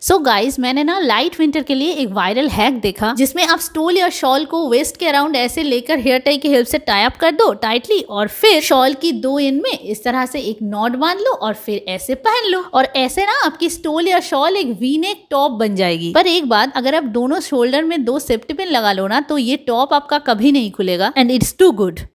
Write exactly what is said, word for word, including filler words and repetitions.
So guys, मैंने ना light winter के लिए एक वायरल हैक देखा जिसमें आप स्टोल या शॉल को वेस्ट के अराउंड ऐसे लेकर हेयर टाई की हेल्प से टाई अप कर दो टाइटली, और फिर शॉल की दो एंड में इस तरह से एक नॉट बांध लो और फिर ऐसे पहन लो, और ऐसे ना आपकी स्टोल या शॉल एक वी नेक टॉप बन जाएगी। पर एक बात, अगर आप दोनों शोल्डर में दो सेफ्टी पिन लगा लो ना तो ये टॉप आपका कभी नहीं खुलेगा, एंड इट्स टू गुड।